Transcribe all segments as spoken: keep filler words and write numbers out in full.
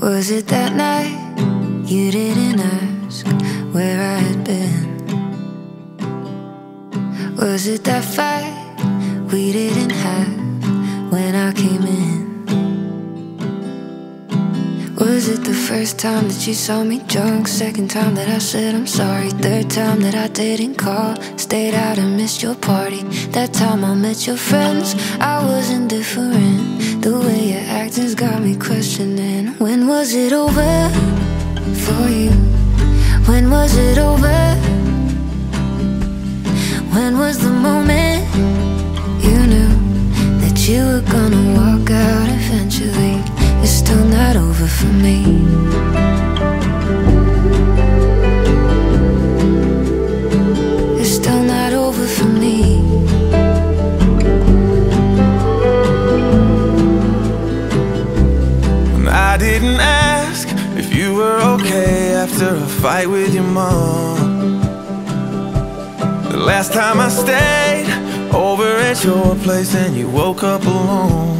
Was it that night you didn't ask where I had been? Was it that fight we didn't have when I came in? Was it the first time that you saw me drunk? Second time that I said I'm sorry? Third time that I didn't call, stayed out and missed your party? That time I met your friends, I was indifferent. The way your acting's got me questioning. When was it over for you? When was it over? When was the moment you knew that you were gonna walk out eventually? It's still not over for me. It's still not over for me. I didn't ask if you were okay after a fight with your mom. The last time I stayed over at your place and you woke up alone.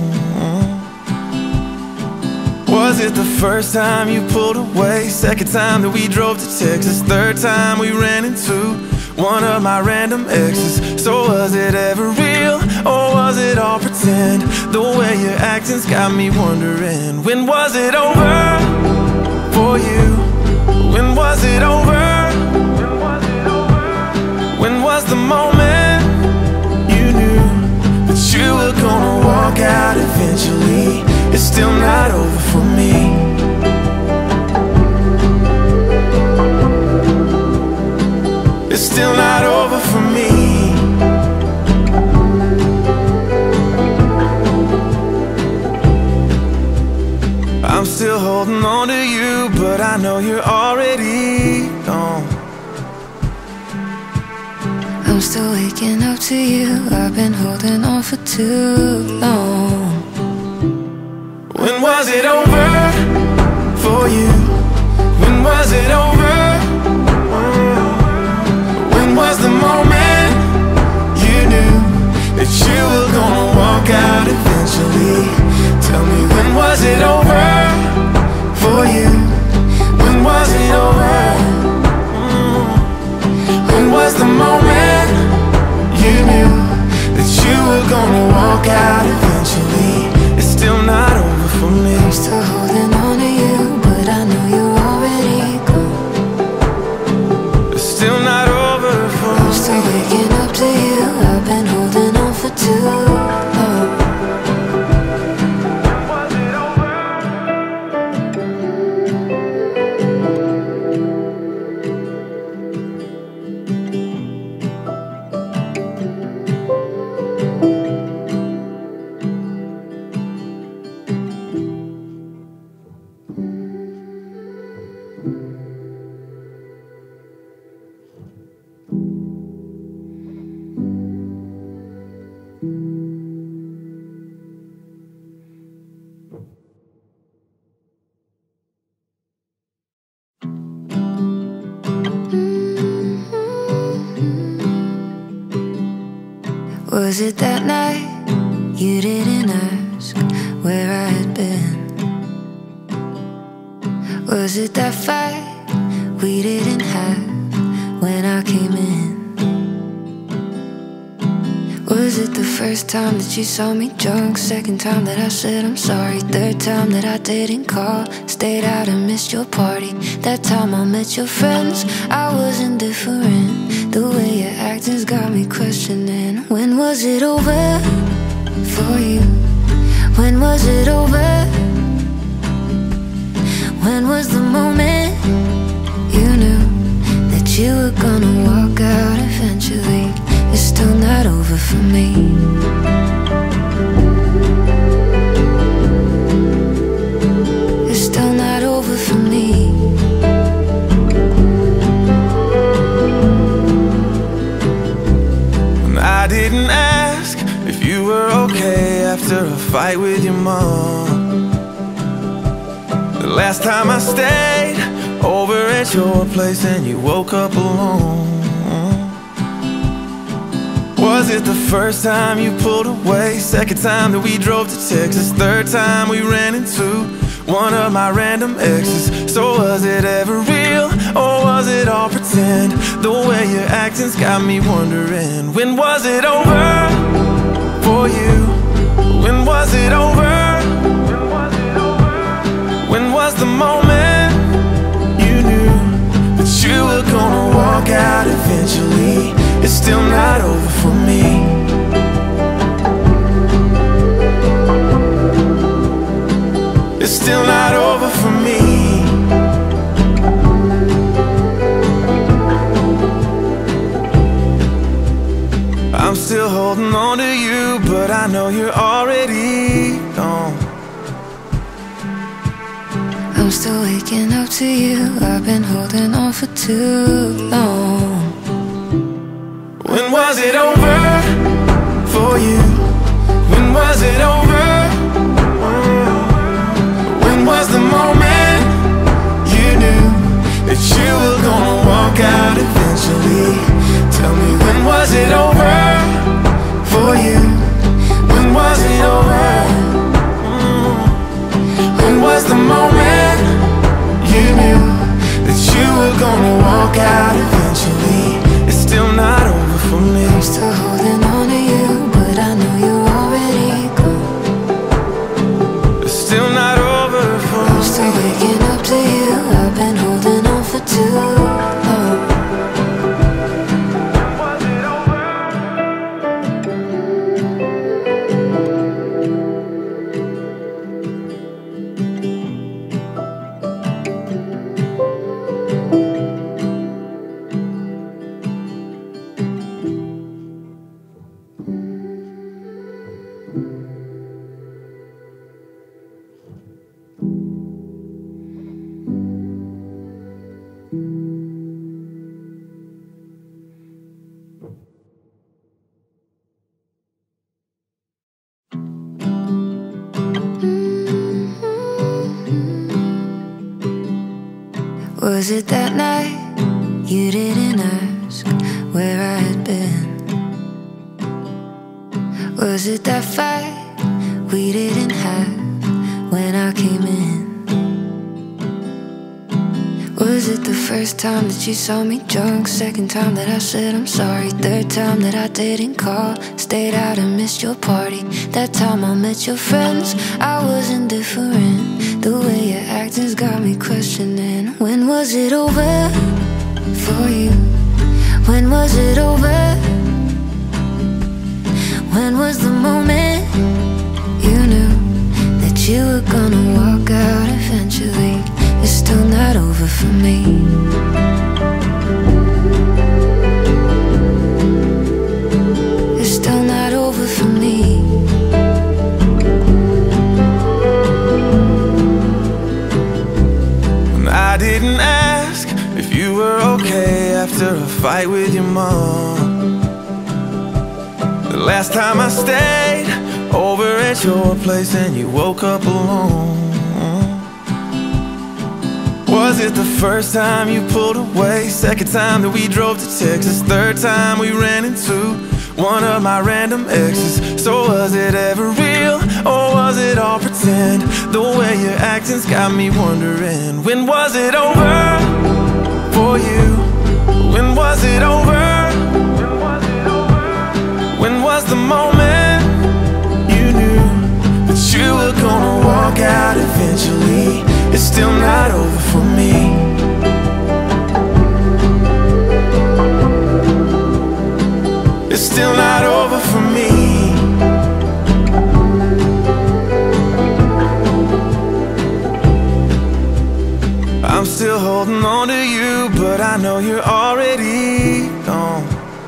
Was it the first time you pulled away? Second time that we drove to Texas? Third time we ran into one of my random exes? So was it ever real, or was it all pretend? The way your acting's got me wondering. When was it over for you? When was it over? When was the moment you knew that you were gonna walk out eventually? It's still not over for me. It's still not over for me. I'm still holding on to you, but I know you're already gone. I'm still waking up to you. I've been holding on for too long. When was it over for you? When was it over? When was the moment you knew that you were gonna walk out eventually? Tell me, when was it over for you? When was it over? When was the moment you knew that you were gonna walk out eventually? It's still not over for me. I'm still holding on to you, but I know you're already gone. It's still not over for me. I'm still waking up to you. I've been holding on for too long. Was it that night you didn't ask where I had been? Was it that fight we didn't have when I came in? Was it the first time that you saw me drunk? Second time that I said I'm sorry? Third time that I didn't call, stayed out and missed your party? That time I met your friends, I was indifferent. The way your acting's got me questioning. When was it over for you? When was it over? When was the moment you knew that you were gonna walk out eventually? It's still not over for me. It's still not over for me. I didn't ask if you were okay after a fight with your mom. The last time I stayed over at your place and you woke up alone. Was it the first time you pulled away? Second time that we drove to Texas? Third time we ran into one of my random exes? So was it ever real, or was it all pretend? The way you're acting's got me wondering, when was it over for you? When was it over? When was the moment you knew that you were gonna walk out eventually? It's still not over for me. It's still not over for me. I'm still holding on to you, but I know you're already gone. I'm still waking up to you. I've been holding on for too long. When was it over for you? When was it over? When was the moment you knew that you were gonna walk out eventually? Tell me, when was it over for you? When was it over? When was the moment you knew that you were gonna walk out eventually? It's still not over for me. I'm still holding on to you, but I know you're already gone. It's still not over for me. I'm still waking up to you. I've been holding on for too long. Was it that night you didn't ask where I had been? Was it that fight we didn't have when I came in? Was it the first time that you saw me drunk? Second time that I said I'm sorry? Third time that I didn't call, stayed out and missed your party? That time I met your friends, I was indifferent. The way your acting's got me questioning, when was it over for you? When was it over? When was the moment you knew that you were gonna walk out eventually? It's still not over for me. It's still not over for me. I didn't ask if you were okay after a fight with your mom. The last time I stayed over at your place and you woke up alone. Was it the first time you pulled away? Second time that we drove to Texas? Third time we ran into one of my random exes? So was it ever real, or was it all pretend? The way you're acting's got me wondering, when was it over for you? When was it over? When was the moment you knew that you were gonna walk out eventually? It's still not over for me. It's still not over for me. I'm still holding on to you, but I know you're already gone.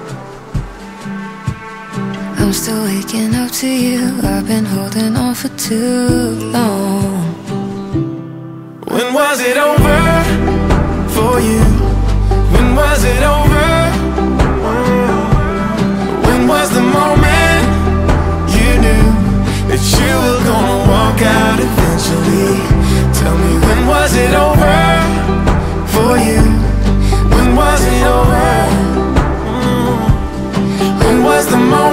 I'm still waking up to you. I've been holding on for too long. When was it over for you? When was it over? When was the moment you knew that you were gonna walk out eventually? Tell me, when was it over for you? When was it over? When was the moment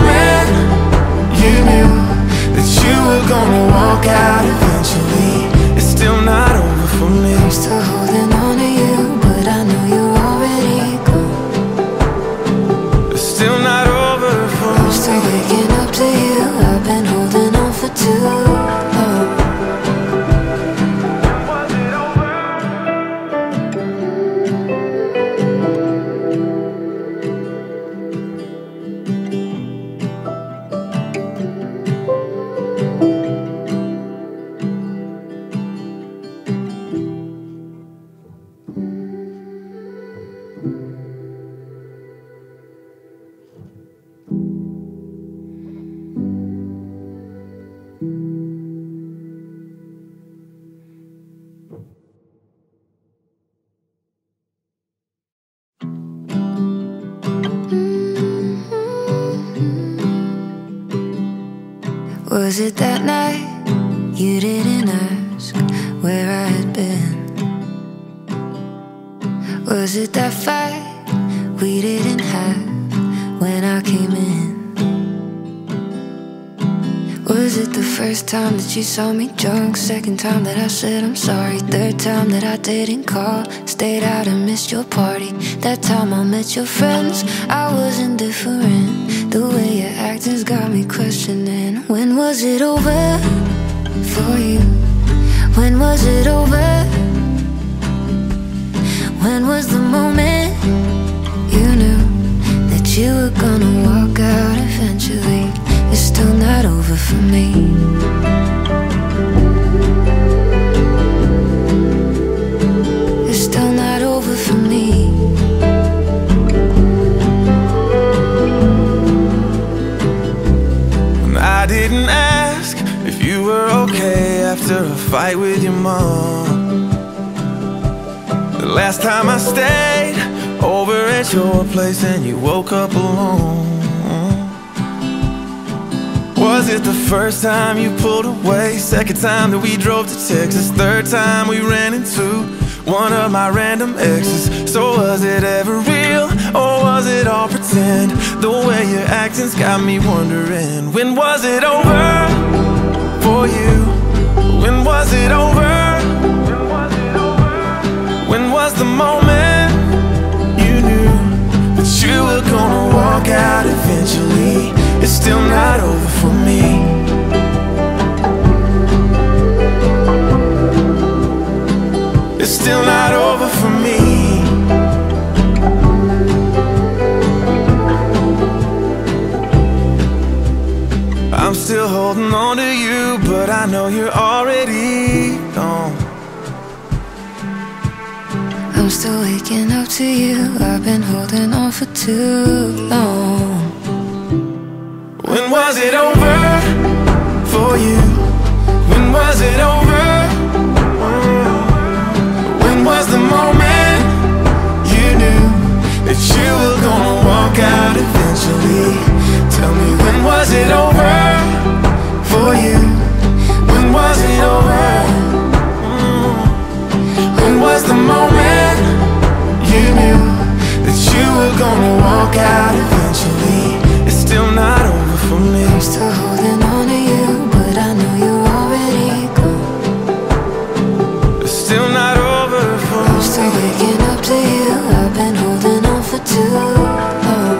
Was it that night you didn't ask where I had been? Was it that fight we didn't have when I came in? Was it the first time that you saw me drunk? Second time that I said I'm sorry? Third time that I didn't call? Stayed out and missed your party? That time I met your friends, I was indifferent. The way your acting's got me questioning. When was it over for you? When was it over? When was the moment you knew that you were gonna walk out eventually? It's still not over for me. It's still not over for me. I didn't ask if you were okay after a fight with your mom. The last time I stayed over at your place and you woke up alone. Was it the first time you pulled away? Second time that we drove to Texas? Third time we ran into one of my random exes? So was it ever real, or was it all pretend? The way your acting's got me wondering. When was it over for you? When was it over? When was the moment you knew that you were gonna walk out eventually? It's still not over for me. It's still not over for me. I'm still holding on to you, but I know you're already gone. I'm still waking up to you. I've been holding on for too long. When was it over for you? When was it over? When was the moment you knew that you were gonna walk out eventually? Tell me, when was it over for you? When was it over? When was the moment you knew that you were gonna walk out eventually? It's still not over for me. I'm still holding on to you, but I know you're already gone. It's still not over for me. I'm still waking up to you. I've been holding on for too long.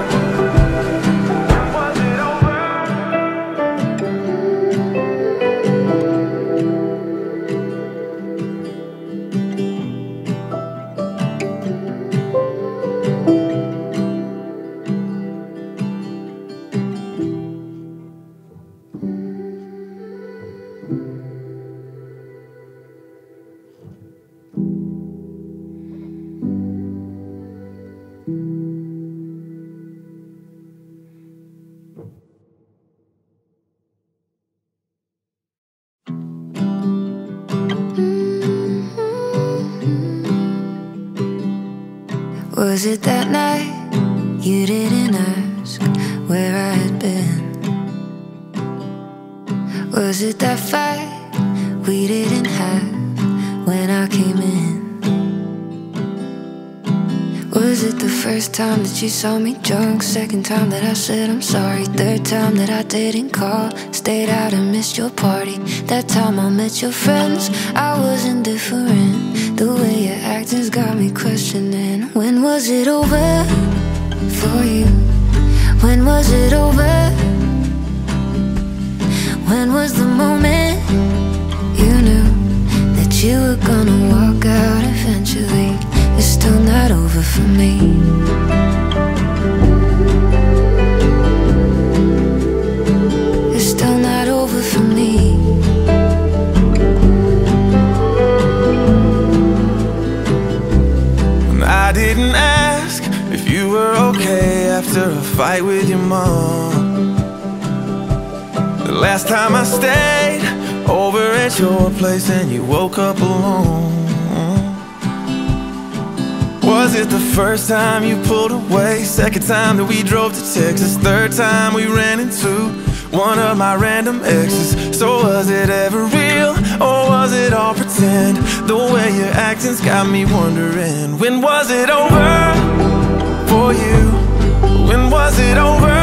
Was it that night you didn't ask where I had been? Was it that fight we didn't have when I came in? Was it the first time that you saw me drunk? Second time that I said I'm sorry? Third time that I didn't call? Stayed out and missed your party? That time I met your friends, I was indifferent. The way your acting's got me questioning. When was it over for you? When was it over? When was the moment you knew that you were gonna walk out eventually? It's still not over for me. It's still not over for me. I didn't ask if you were okay after a fight with your mom. The last time I stayed over at your place and you woke up alone. Was it the first time you pulled away? Second time that we drove to Texas? Third time we ran into one of my random exes. So was it ever real, or was it all pretend? The way you're acting's got me wondering, when was it over for you? When was it over?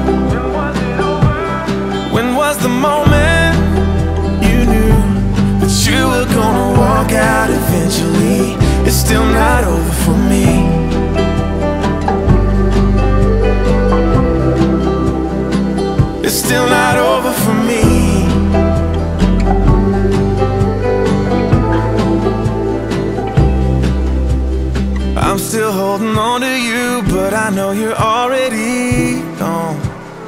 When was the moment you knew that you were gonna walk out eventually? It's still not over for me. It's still not over for me. I'm still holding on to you, but I know you're already gone.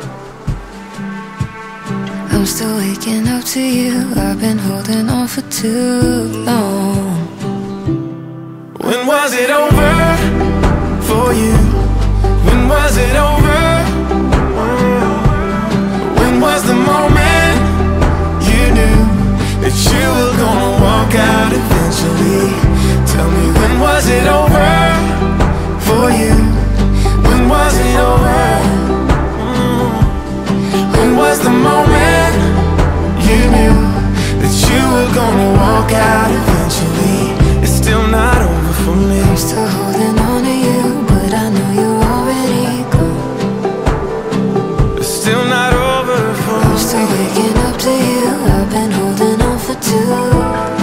I'm still waking up to you. I've been holding on for too long. When was it over for you? When was it over? When was the moment you knew that you were gonna walk out eventually? Tell me, when was it over for you? When was it over? When was the moment you knew that you were gonna walk out eventually? It's still not over for me. I'm still holding on to you, but I know you're already gone. It's still not over for me. I'm still waking up to you. I've been holding on for too long.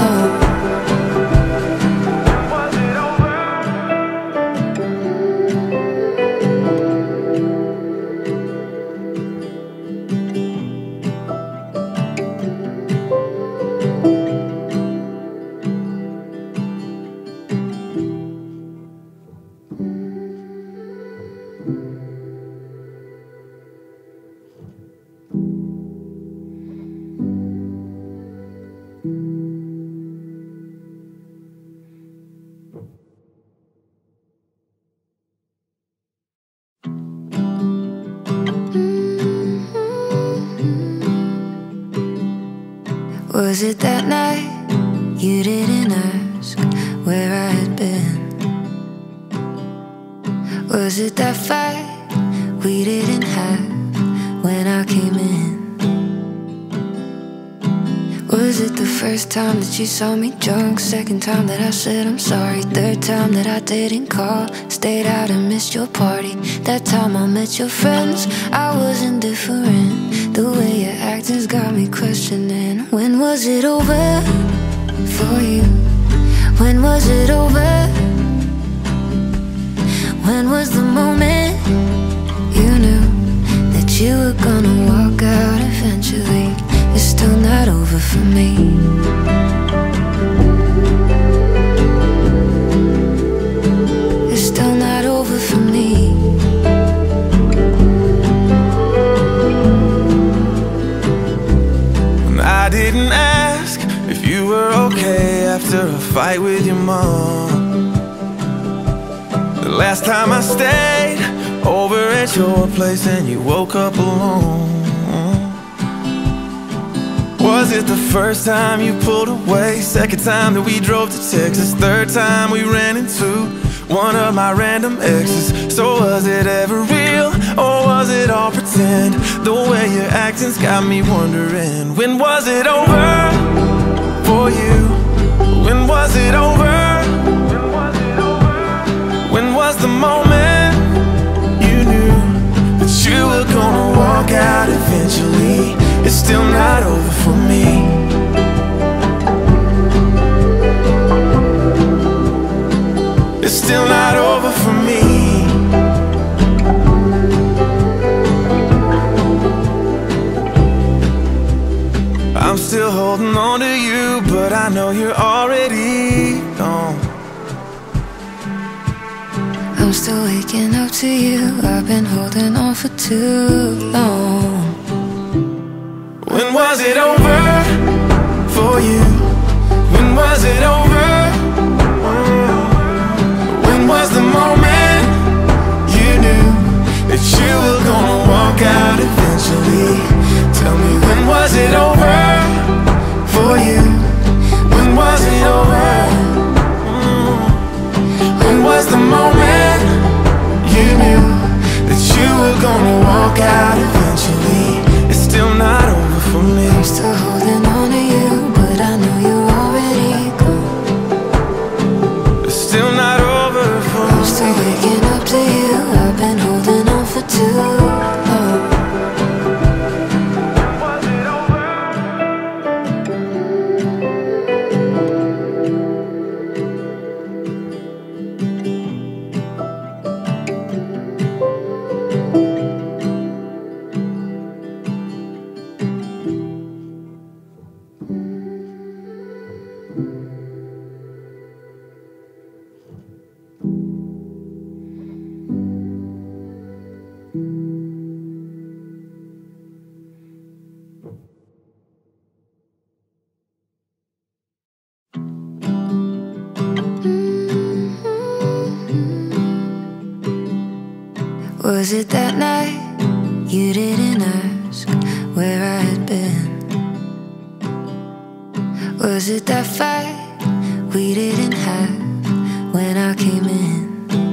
Was it that night you didn't ask where I had been? Was it that fight we didn't have when I came in? Was it the first time that you saw me drunk? Second time that I said I'm sorry? Third time that I didn't call? Stayed out and missed your party? That time I met your friends, I was indifferent. The way your acting's got me questioning, when was it over for you? When was it over? When was the moment you knew that you were gonna walk out eventually? It's still not over for me. It's still not over for me. I didn't ask if you were okay after a fight with your mom. The last time I stayed over at your place and you woke up alone. Was it the first time you pulled away? Second time that we drove to Texas? Third time we ran into one of my random exes? So was it ever real, or was it all pretend? The way you're acting's got me wondering, when was it over for you? When was it over? When was the moment you knew that you were gonna walk out eventually? It's still not over for me. It's still not over for me. I'm still holding on to you, but I know you're already gone. I'm still waking up to you. I've been holding on for too long. When was it over for you? When was it over? When was the moment you knew that you were gonna walk out eventually? Tell me, when was it over for you? When was it over? When was the moment you knew that you were gonna walk out eventually? Was it that night you didn't ask where I had been? Was it that fight we didn't have when I came in?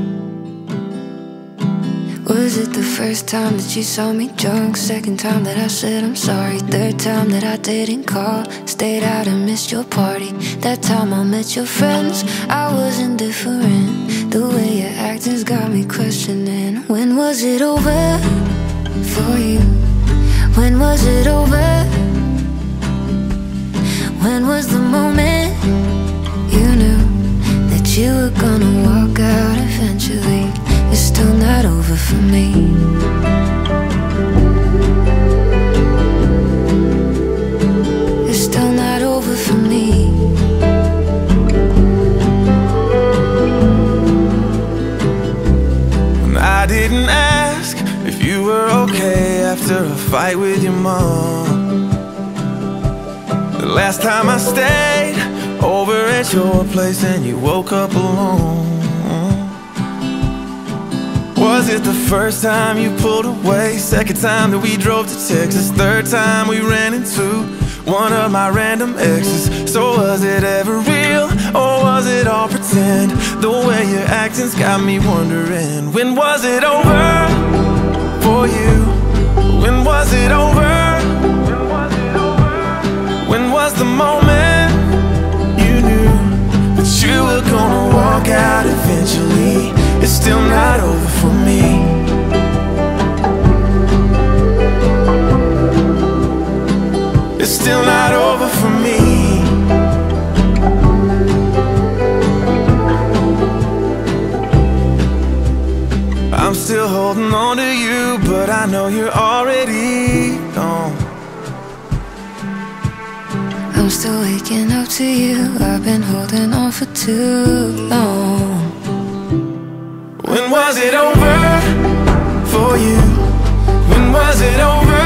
Was it the first time that you saw me drunk? Second time that I said I'm sorry? Third time that I didn't call? Stayed out and missed your party? That time I met your friends, I was indifferent. The way your acting's got me questioning. When was it over for you? When was it over? When was the moment you knew that you were gonna walk out eventually? It's still not over for me. It's still not over for me. I didn't ask if you were okay after a fight with your mom. The last time I stayed over at your place and you woke up alone. Was it the first time you pulled away? Second time that we drove to Texas? Third time we ran into one of my random exes? So was it ever real, or was it all pretend? The way your acting's got me wondering. When was it over for you? When was it over? When was the moment you knew that you were gonna walk out eventually? It's still not over for me. It's still not over for me. I'm still holding on to you, but I know you're already gone. I'm still waking up to you. I've been holding on for too long. When was it over for you? When was it over?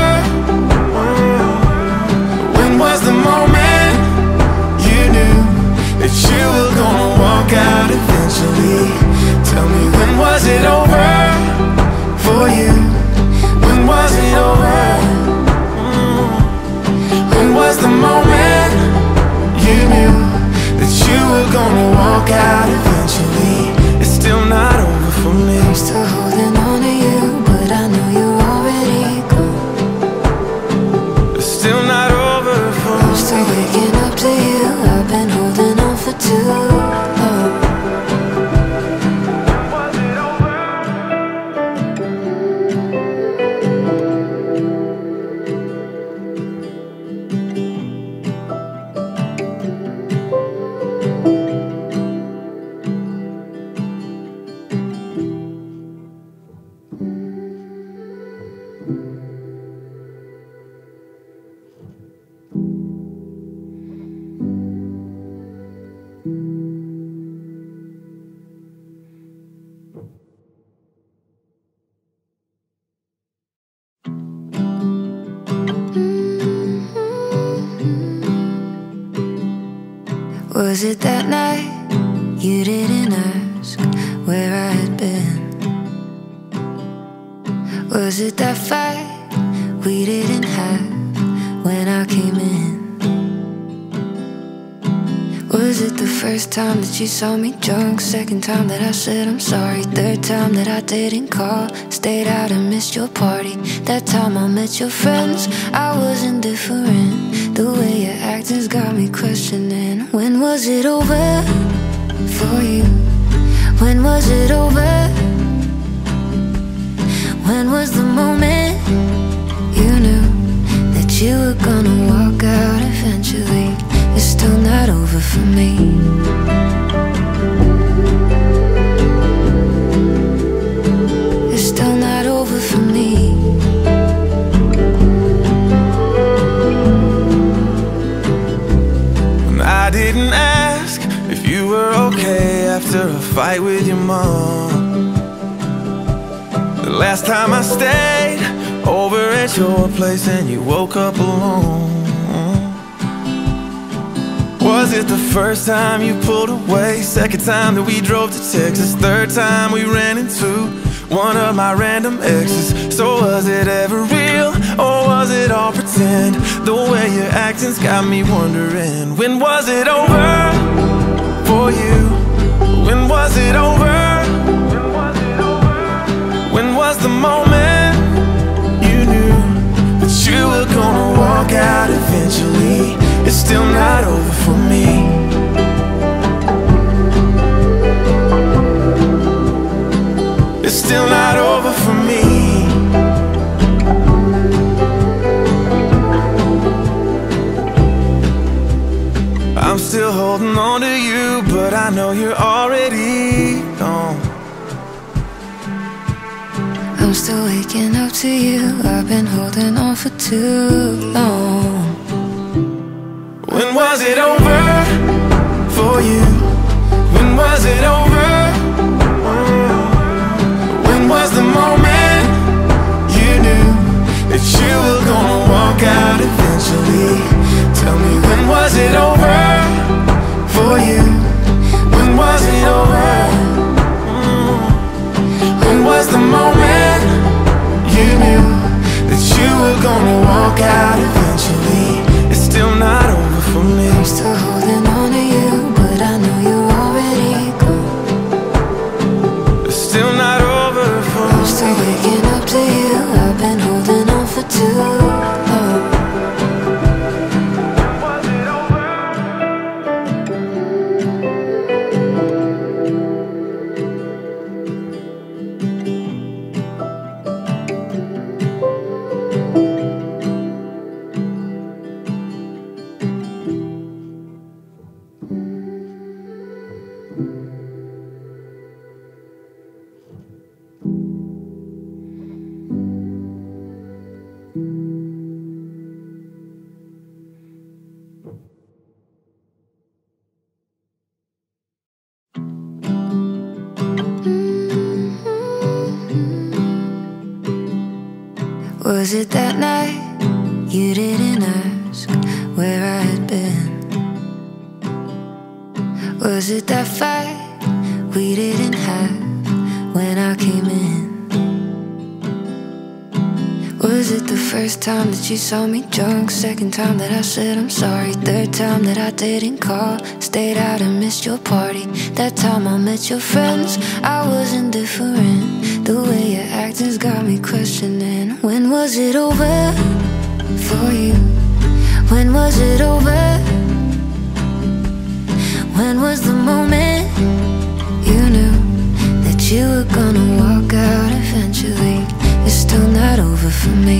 When was the moment you knew that you were gonna walk out eventually? Tell me, when was it over for you? When was it over? When was the moment you knew that you were gonna walk out eventually? It's still not over for me. I'm still holding on to you, but I know you're already gone. It's still not over for me. I'm still waking up to you. I've been holding on for too long. Was it that night you didn't ask where I had been? Was it that fight we didn't have when I came in? Was it the first time that you saw me drunk? Second time that I said I'm sorry? Third time that I didn't call? Stayed out and missed your party? That time I met your friends, I was indifferent. The way your acting's got me questioning. When was it over for you? When was it over? When was the moment you knew that you were gonna walk out eventually? It's still not over for me. It's still not over for me. I didn't ask if you were okay after a fight with your mom. The last time I stayed over at your place and you woke up alone. Was it the first time you pulled away? Second time that we drove to Texas? Third time we ran into one of my random exes. So was it ever real, or was it all pretend? The way you're acting's got me wondering, when was it over for you? When was it over? When was the moment you knew that you were gonna walk out eventually? It's still not over for me. It's still not over for me. I'm still holding on to you, but I know you're already gone. I'm still waking up to you. I've been holding on for too long. When was it over for you? When was it over? When was the moment you knew that you were gonna walk out eventually? Tell me, when was it over for you? When was it over? When was the moment you knew that you were gonna walk out eventually? It's still not over for me. I'm still holding on to you, but I know you're already gone. It's still not over for me. I'm still waking up to you. I've been holding on for too long. Was it that night you didn't ask where I had been? Was it that fight we didn't have when I came in? Was it the first time that you saw me drunk? Second time that I said I'm sorry? Third time that I didn't call? Stayed out and missed your party? That time I met your friends, I was indifferent. The way your acting's got me questioning, when was it over for you? When was it over? When was the moment you knew that you were gonna walk out eventually? It's still not over for me.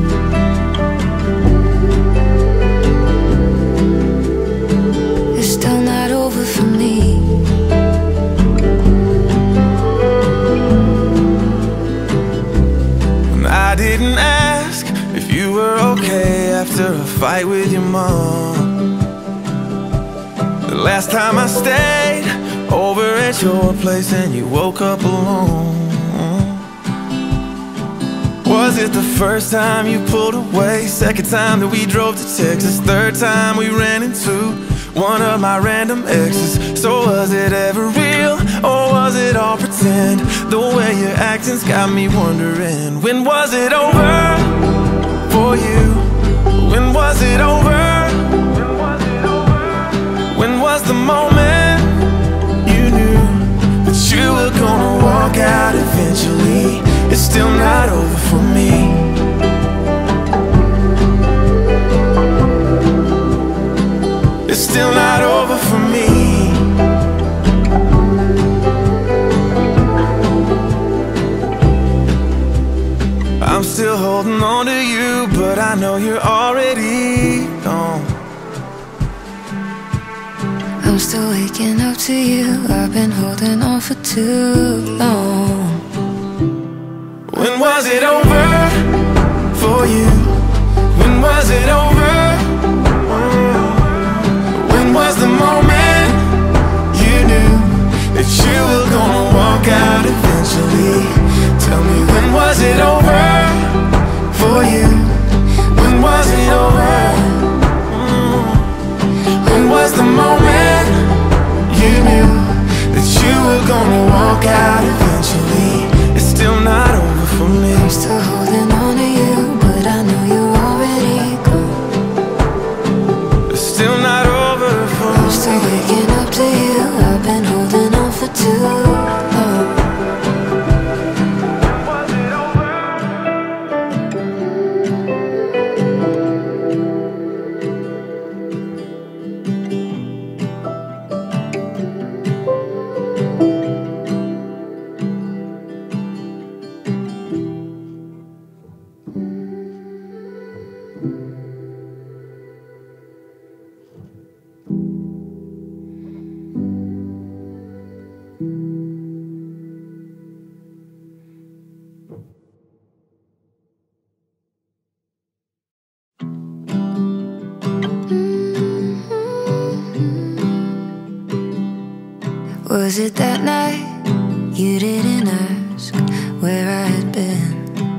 It's still not over for me. I didn't ask if you were okay after a fight with your mom. The last time I stayed over at your place and you woke up alone. Was it the first time you pulled away? Second time that we drove to Texas? Third time we ran into one of my random exes? So was it ever real, or was it all pretend? The way you're acting's got me wondering, when was it over for you? When was it over? When was the moment you knew that you were gonna walk out eventually? It's still not over for me. It's still not over for me. I'm still holding on to you, but I know you're already gone. I'm still waking up to you. I've been holding on for too long. When was it over for you? When was it over? When was the moment you knew that you were gonna walk out eventually? Tell me, when was it over for you? When was it over? When was the moment you knew that you were gonna walk out eventually? It's still Was it that night you didn't ask where I had been?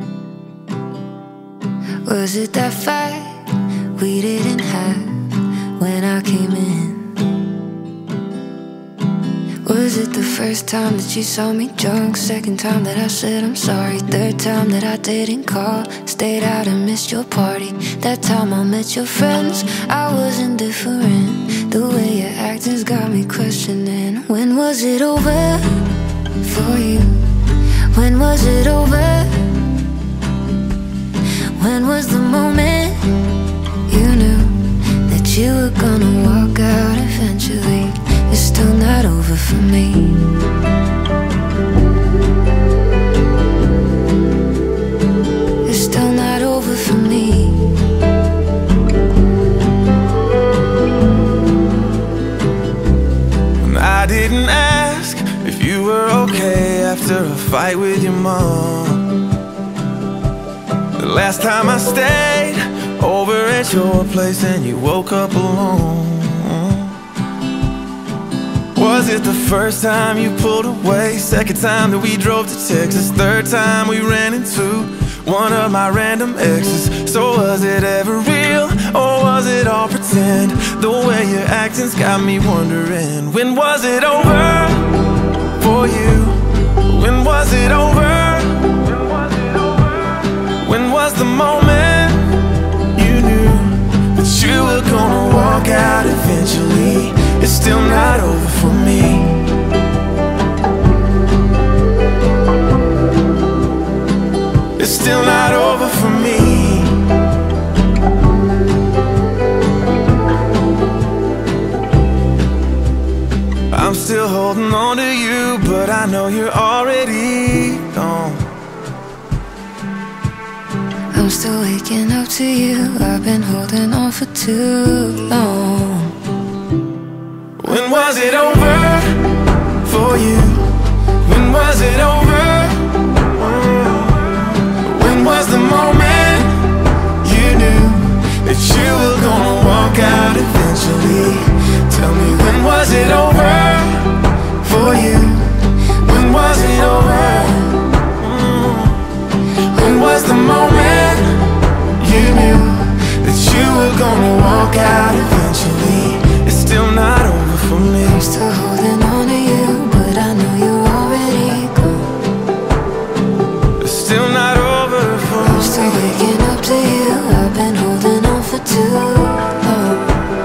Was it that fight we didn't have when I came in? Was it the first time that you saw me drunk? Second time that I said I'm sorry? Third time that I didn't call? Stayed out and missed your party? That time I met your friends, I was indifferent. The way your acting's got me questioning. When was it over for you? When was it over? When was the moment you knew that you were gonna walk out eventually? It's still not over for me. It's still not over for me. I didn't ask if you were okay after a fight with your mom. The last time I stayed over at your place and you woke up alone. Was it the first time you pulled away? Second time that we drove to Texas? Third time we ran into one of my random exes? So was it ever real, or was it all pretend? The way your acting's got me wondering. When was it over for you? When was it over? When was the moment you knew that you were gonna walk out eventually? It's still not over for me. It's still not over for me. I'm still holding on to you, but I know you're already gone. I'm still waking up to you. I've been holding on for too long. When was it over for you? When was it over? When was the moment you knew that you were gonna walk out eventually? Tell me, when was it over for you? When was it over? When was the moment you knew that you were gonna walk out eventually? It's still not over for me. I'm still holding on to you, but I know you're already gone. It's still not over for me. I'm still waking up to you. I've been holding on for too long.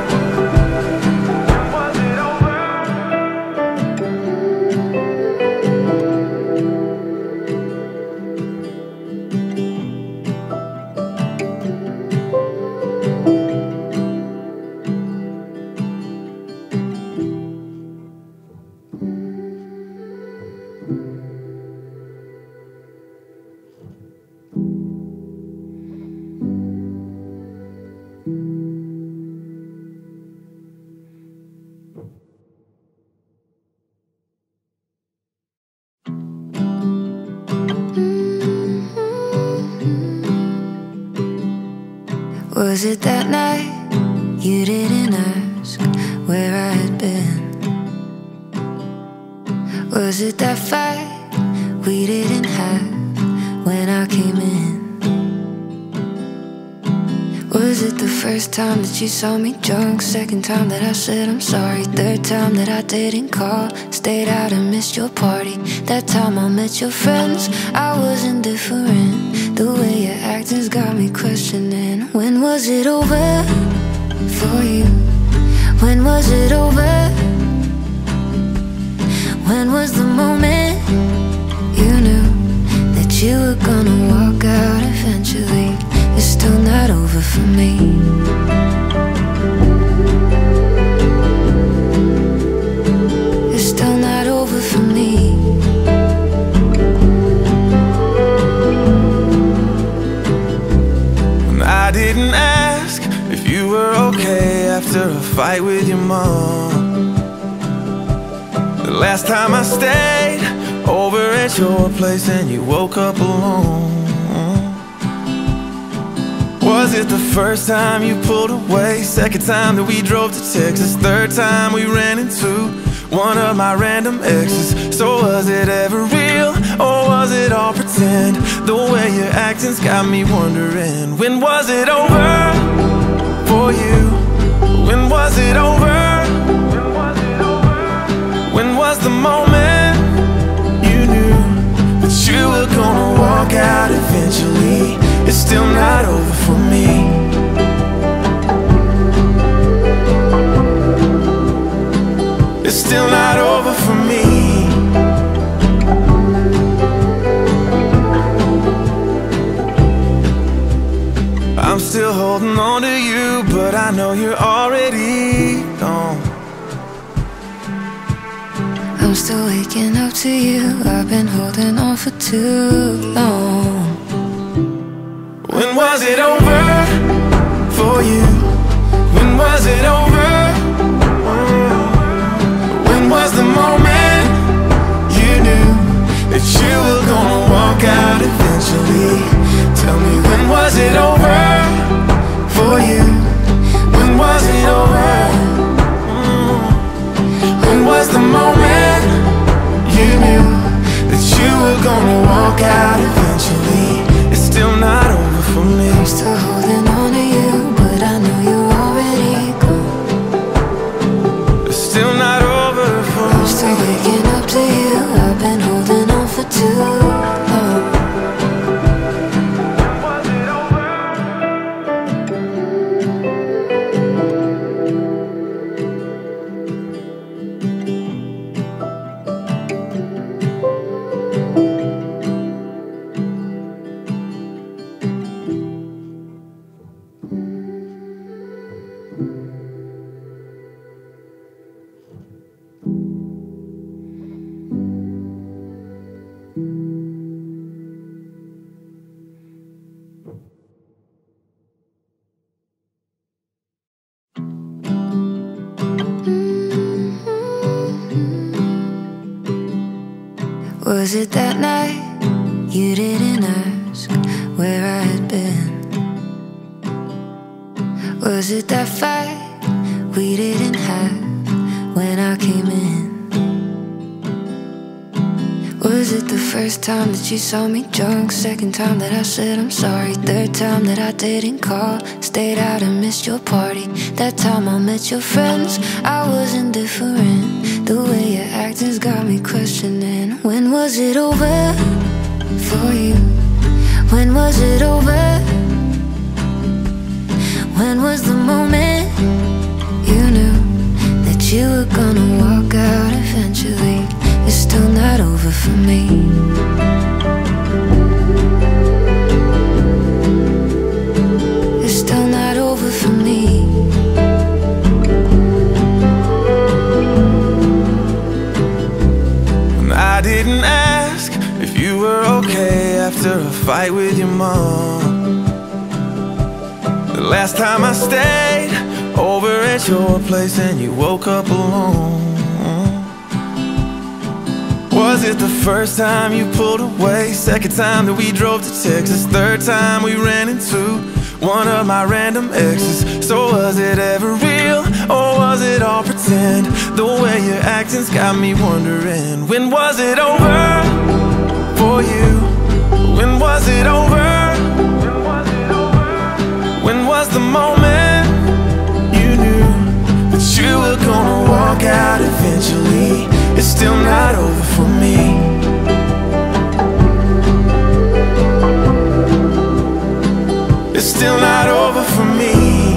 Was it that night you didn't ask where I had been? Was it that fight we didn't have when I came in? Was it the first time that you saw me drunk? Second time that I said I'm sorry? Third time that I didn't call? Stayed out and missed your party? That time I met your friends, I was indifferent. The way your acting's got me questioning. When was it over for you? When was it over? When was the moment you knew that you were gonna walk out eventually? It's still not over for me. It's still not over for me. I didn't ask if you were okay after a fight with your mom. The last time I stayed over at your place and you woke up alone. Was it the first time you pulled away? Second time that we drove to Texas? Third time we ran into one of my random exes. So was it ever real, or was it all pretend? The way you're acting's got me wondering, when was it over for you? When was it over? When was the moment you knew that you were gonna walk out eventually? It's still not over for me. It's still not over for me. I'm still holding on to you, but I know you're already gone. I'm still waking up to you. I've been holding on for too long. When was it over for you? When was it over? When was the moment you knew that you were gonna walk out eventually? Tell me, when was it over for you? When was it over? When was the moment you knew that you were gonna walk out eventually? It's still not over for me. I'm still holding on to you, but I know you're already gone. It's still not over for me. I'm still waking up to you. I've been holding on for too long. Was it that night you didn't ask where I had been? Was it that fight we didn't have when I came in? Was it the first time that you saw me drunk? Second time that I said I'm sorry? Third time that I didn't call? Stayed out and missed your party? That time I met your friends, I was indifferent. The way your acting's got me questioning, when was it over for you? When was it over? When was the moment you knew that you were gonna walk out eventually? It's still not over for me. It's still not over for me. I didn't ask if you were okay after a fight with your mom. The last time I stayed over at your place and you woke up alone. Was it the first time you pulled away? Second time that we drove to Texas? Third time we ran into one of my random exes? So was it ever real, or was it all pretend? The way you're acting's got me wondering, when was it over for you? When was it over? When was the moment you knew that you were gonna walk out eventually? It's still not over for me. It's still not over for me.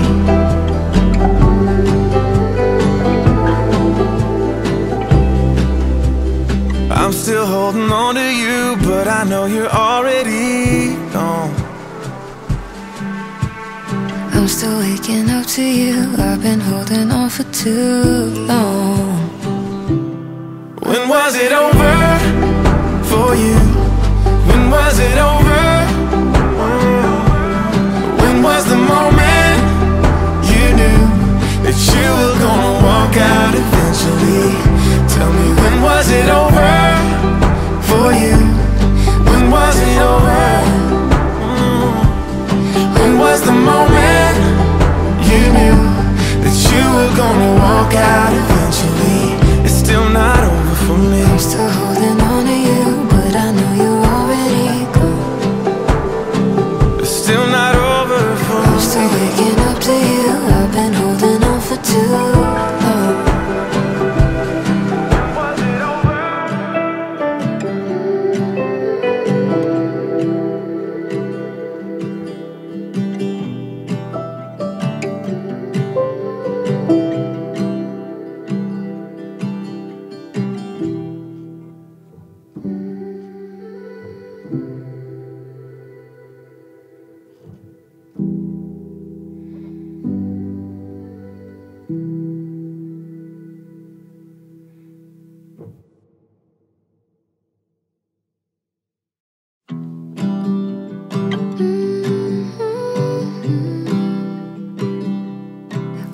I'm still holding on to you, but I know you're already gone. I'm still waking up to you. I've been holding on for too long. When was it over for you? When was it over? When was the moment you knew that you were gonna walk out eventually? Tell me, when was it over for you? When was it over? When was the moment you knew that you were gonna walk out eventually? It's still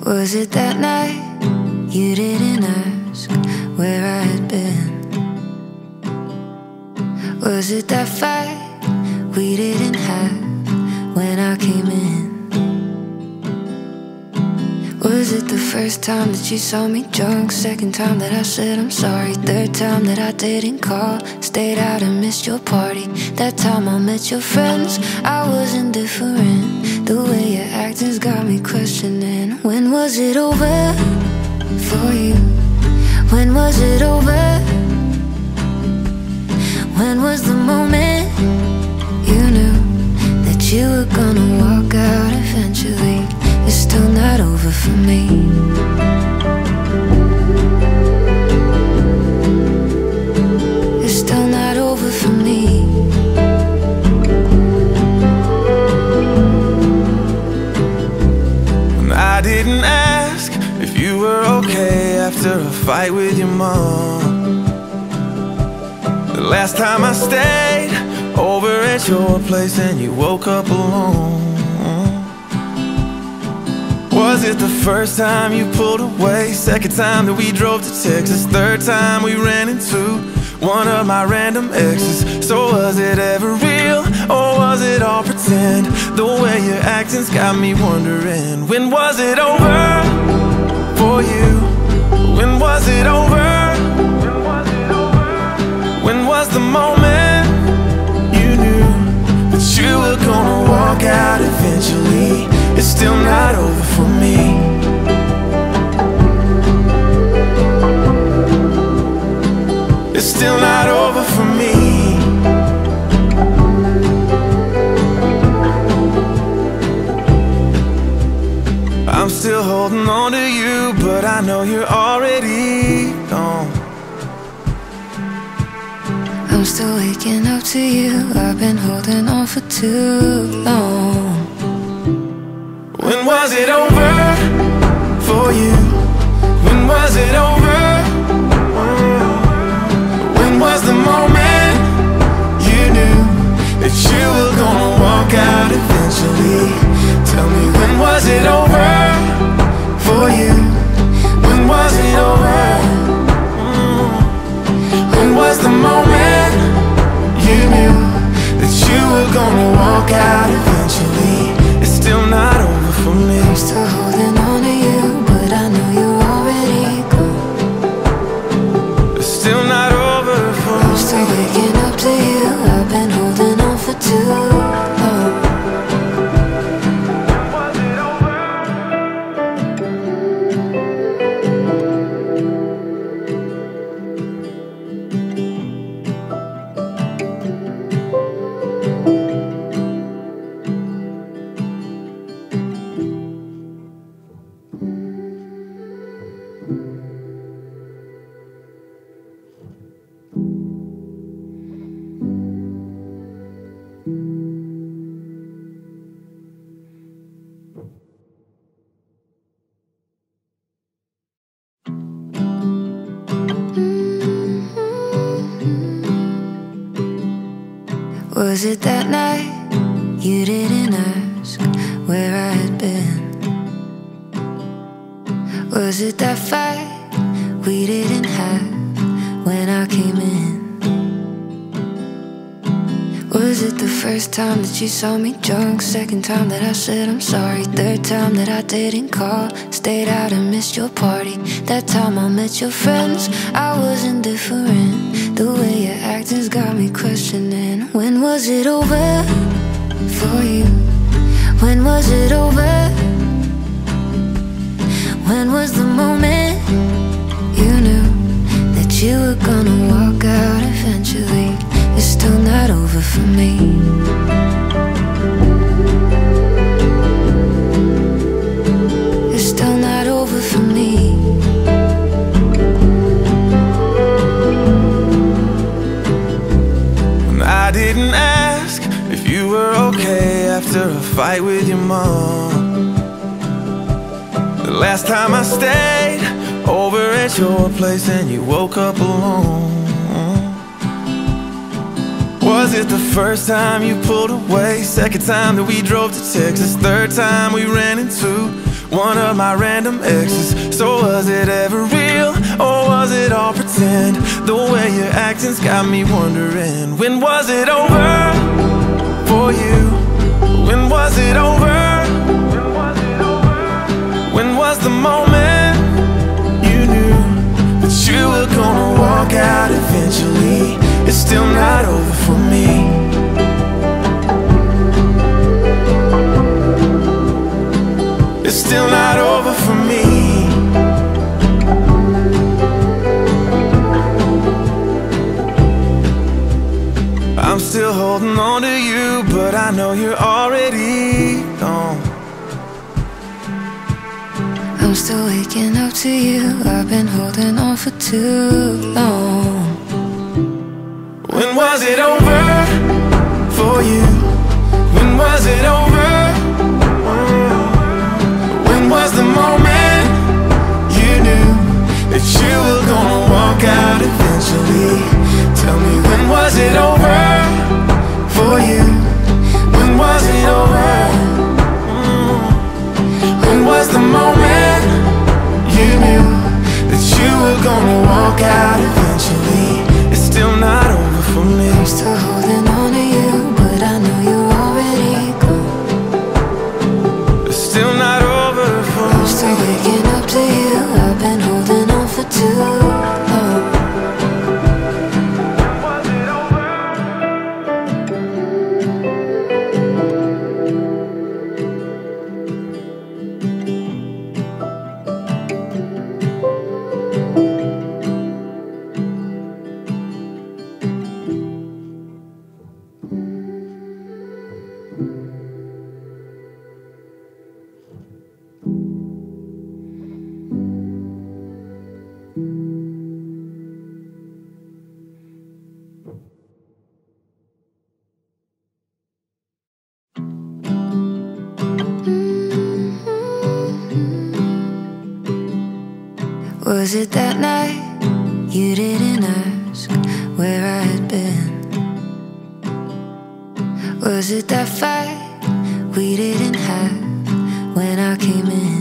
Was it that night you didn't ask where I had been? Was it that fight we didn't have when I came in? Was it the first time that you saw me drunk? Second time that I said I'm sorry? Third time that I didn't call? Stayed out and missed your party? That time I met your friends, I was indifferent. The way your acting's got me questioning. When was it over for you? When was it over? When was the moment you knew that you were gonna walk out eventually? It's still not over for me. It's still not over for me. I didn't ask if you were okay after a fight with your mom. The last time I stayed over at your place and you woke up alone. Was it the first time you pulled away? Second time that we drove to Texas? Third time we ran into one of my random exes? So was it ever real, or was it all pretend? The way your acting's got me wondering. When was it over for you? When was it over? When was the moment you knew that you were gonna walk out eventually? It's still not over for me. It's still not over for me. I'm still holding on to you, but I know you're already gone. I'm still waking up to you. I've been holding on for too long. When was it over for you? When was it over? When was the moment you knew that you were gonna walk out eventually? Tell me, when was it over for you? When was it over? When was the moment you knew that you were gonna walk out eventually? It's still not over for me. I'm still holding on to you, but I know you're already gone. It's still not over for me. I'm still waking up to you. I've been holding on for too long. Was it that night you didn't ask where I had been? Was it that fight we didn't have when I came in? Was it the first time that you saw me drunk? Second time that I said I'm sorry? Third time that I didn't call? Stayed out and missed your party? That time I met your friends, I was indifferent. The way your acting's got me questioning. When was it over for you? When was it over? When was the moment you knew that you were gonna walk out eventually? It's still not over for me. It's still not over for me. I didn't ask if you were okay after a fight with your mom. The last time I stayed over at your place and you woke up alone. Was it the first time you pulled away? Second time that we drove to Texas? Third time we ran into one of my random exes. So was it ever real, or was it all pretend? The way you're acting's got me wondering, when was it over for you? When was it over? When was the moment you knew that you were gonna walk out eventually? It's still not over for me. It's still not over for me. I'm still holding on to you, but I know you're already gone. I'm still waking up to you. I've been holding on for too long. When was it over for you? When was it over? When was the moment you knew that you were gonna walk out eventually? Tell me, when was it over for you? When was it over? When was the moment you knew that you were gonna walk out eventually? It's still not over for me. I'm still holding on to you, but I know you're already gone. It's still not over for me. I'm still waking up to you. I've been holding on for too long. Was it that night you didn't ask where I had been? Was it that fight we didn't have when I came in?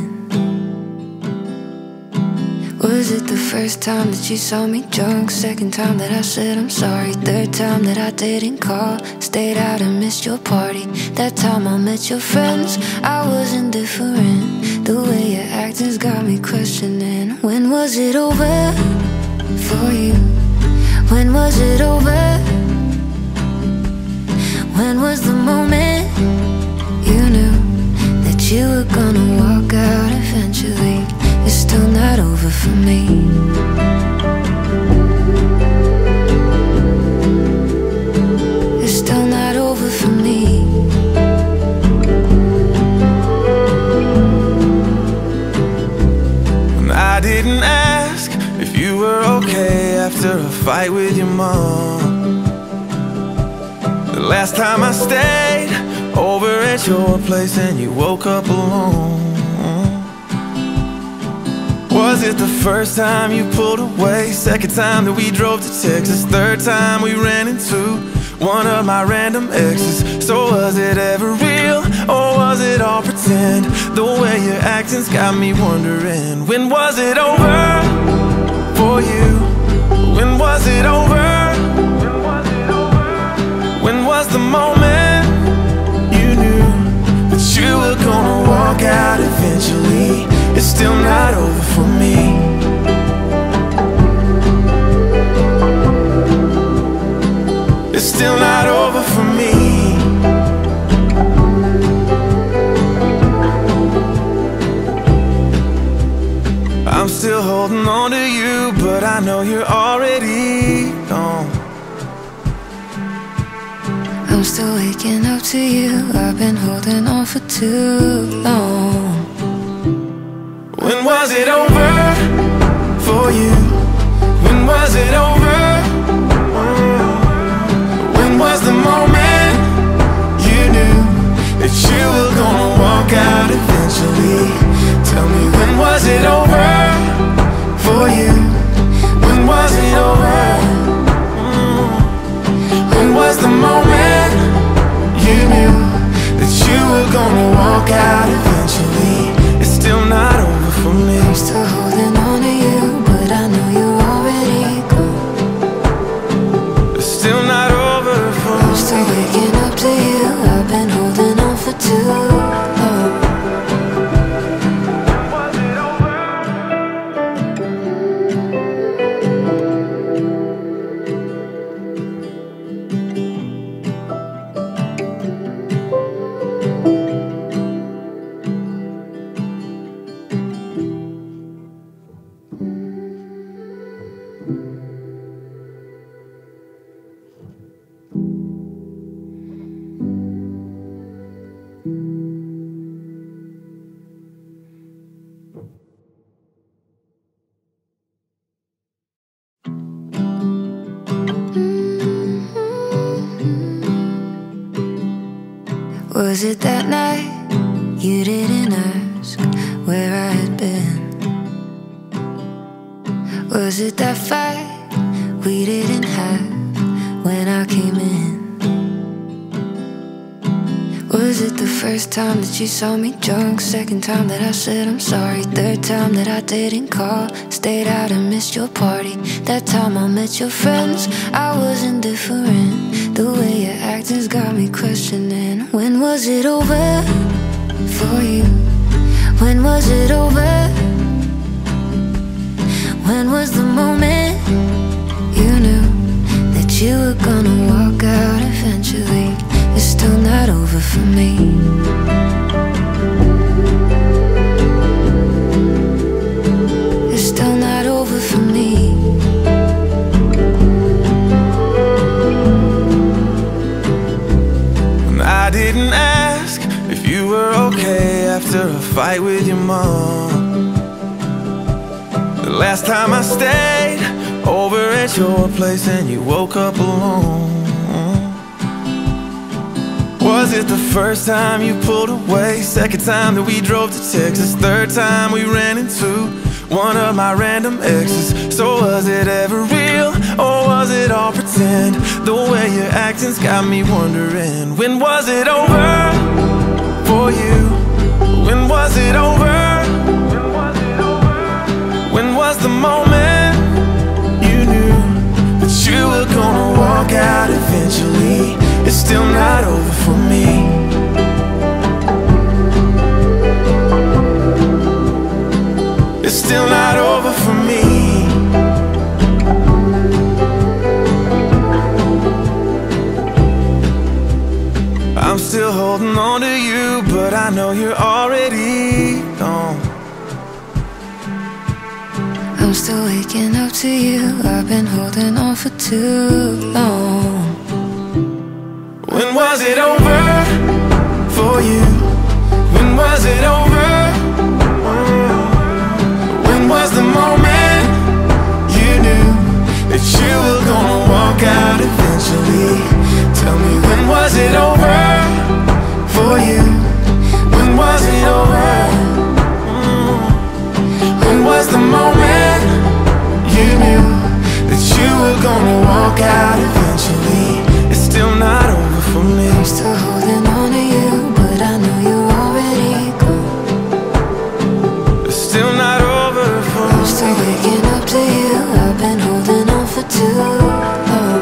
Was it the first time that you saw me drunk? Second time that I said I'm sorry? Third time that I didn't call? Stayed out and missed your party? That time I met your friends, I was indifferent. The way your acting's got me questioning, when was it over for you? When was it over? When was the moment you knew that you were gonna walk out eventually? It's still not over for me. It's still not over for me. I didn't ask if you were okay after a fight with your mom. The last time I stayed over at your place and you woke up alone. Was it the first time you pulled away? Second time that we drove to Texas? Third time we ran into one of my random exes? So was it ever real, or was it all pretend? The way you're acting's got me wondering, when was it over for you? When was it over? When was the moment you knew that you were gonna walk out eventually? It's still not over for me. It's still not over for me. I'm still holding on to you, but I know you're already gone. I'm still waking up to you. I've been holding on for too long. When was it over for you? When was it over? When was the moment you knew that you were gonna walk out eventually? Tell me, when was it over for you? When was it over? When was the moment you knew that you were gonna walk out eventually? Was it that night you didn't ask where I had been? Was it that fight we didn't have when I came in? Was it the first time that you saw me drunk? Second time that I said I'm sorry? Third time that I didn't call? Stayed out and missed your party? That time I met your friends, I was indifferent. The way your acting's got me questioning. When was it over for you? When was it over? When was the moment you knew that you were gonna walk out eventually? It's still not over for me. It's still not over for me. I didn't ask if you were okay after a fight with your mom. The last time I stayed over at your place and you woke up alone. Was it the first time you pulled away? Second time that we drove to Texas? Third time we ran into one of my random exes? So was it ever real, or was it all pretend? The way your acting's got me wondering. When was it over for you? When was it over? When was the moment you knew that you were gonna walk out eventually? It's still not over for me. It's still not over for me. I'm still holding on to you, but I know you're already gone. I'm still waking up to you. I've been holding on for too long. When was it over for you? When was it over? When was the moment you knew that you were gonna walk out eventually? Tell me, when was it over for you? When was it over? When was the moment you knew that you were gonna walk out eventually? It's still not over for me. I'm still holding on to you, but I know you're already gone. It's still not over for me. I'm still waking up to you. I've been holding on for too long.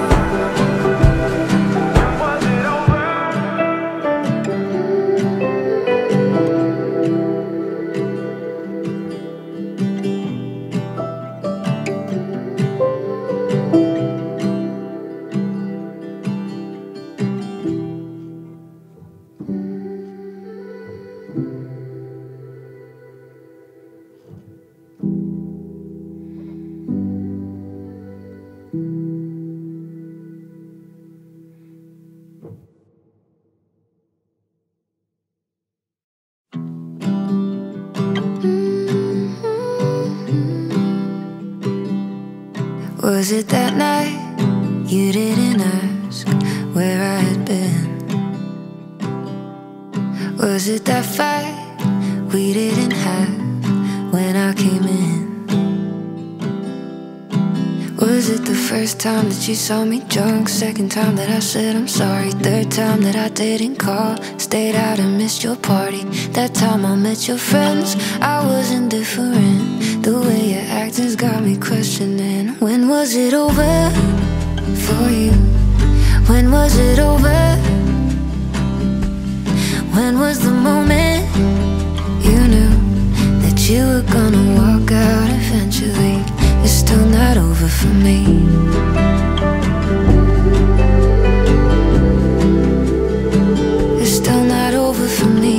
Was it that night you didn't ask where I had been? Was it that fight we didn't have when I came in? Was it the first time that you saw me drunk? Second time that I said I'm sorry? Third time that I didn't call? Stayed out and missed your party? That time I met your friends, I was indifferent. The way your acting's got me questioning. When was it over for you? When was it over? When was the moment you knew that you were gonna walk out eventually? It's still not over for me. It's still not over for me.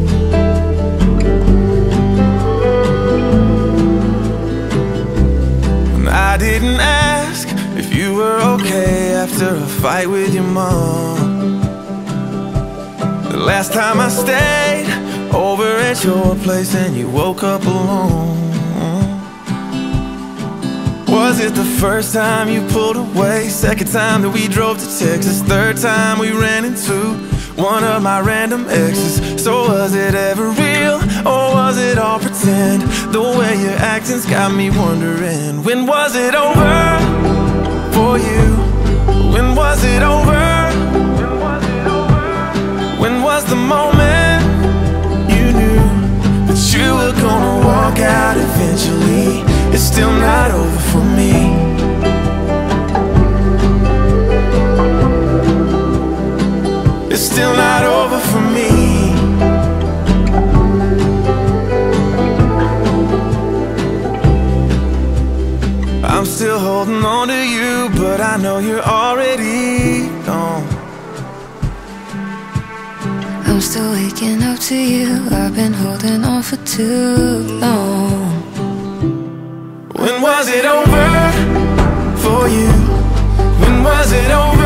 I didn't ask if you were okay after a fight with your mom. The last time I stayed over at your place and you woke up alone. Was it the first time you pulled away? Second time that we drove to Texas? Third time we ran into one of my random exes. So was it ever real, or was it all pretend? The way you're acting's got me wondering, when was it over for you? When was it over? When was the moment you knew that you were gonna walk out eventually? It's still not over for me. It's still not over for me. I'm still holding on to you, but I know you're already gone. I'm still waking up to you. I've been holding on for too long. When was it over for you? When was it over?